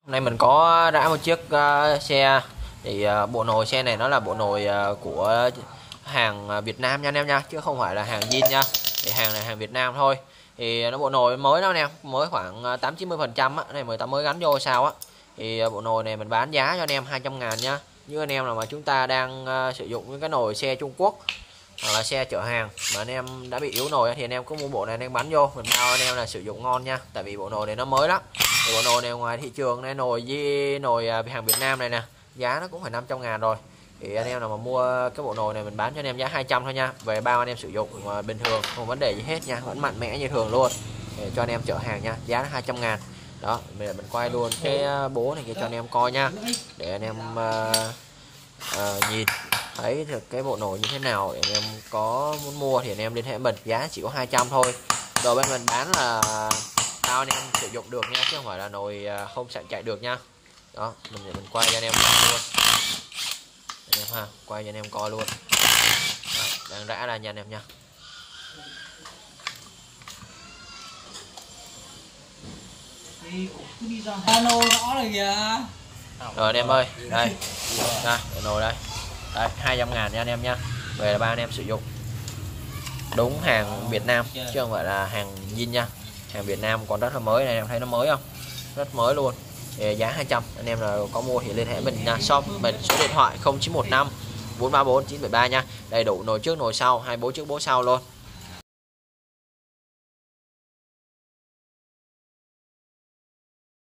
Hôm nay mình có rã một chiếc xe thì bộ nồi xe này nó là bộ nồi của hàng Việt Nam nha anh em nha, chứ không phải là hàng zin nha. Thì hàng này hàng Việt Nam thôi. Thì nó bộ nồi mới đó anh em, mới khoảng 80-90% á, này người ta mới gắn vô sao á. Thì bộ nồi này mình bán giá cho anh em 200.000 nha. Như anh em nào mà chúng ta đang sử dụng những cái nồi xe Trung Quốc hoặc là xe chở hàng mà anh em đã bị yếu nồi thì anh em cứ mua bộ này anh em bắn vô, mình bao anh em là sử dụng ngon nha. Tại vì bộ nồi này nó mới lắm. Thì bộ nồi này ngoài thị trường này, nồi hàng Việt Nam này nè, giá nó cũng phải 500.000 rồi. Thì anh em nào mà mua cái bộ nồi này mình bán cho anh em giá 200 thôi nha. Về bao anh em sử dụng mà bình thường không vấn đề gì hết nha, vẫn mạnh mẽ như thường luôn. Để cho anh em chở hàng nha, giá là 200.000. Đó, mình quay luôn cái bố này kia cho anh em coi nha, để anh em nhìn thấy được cái bộ nồi như thế nào. Để anh em có muốn mua thì anh em liên hệ mình, giá chỉ có 200 thôi. Rồi bên mình bán là bao anh em sử dụng được nha, chứ không phải là nồi không sẵn chạy được nha. Đó, mình quay cho anh em coi luôn, anh em ha, quay cho anh em coi luôn. Đó, đang rã ra nha anh em nha. Alo rõ rồi kìa. Rồi anh em ơi, đây ra nồi đây, đây 200.000 nha anh em nha. Về là ba anh em sử dụng đúng hàng Việt Nam chứ không phải là hàng zin nha. Hàng Việt Nam còn rất là mới này, em thấy nó mới không, rất mới luôn. Thì giá 200, anh em là có mua thì liên hệ mình nha. Shop mình số điện thoại 0915 434 973 nha. Đầy đủ nồi trước nồi sau, 2 bố trước bố sau luôn.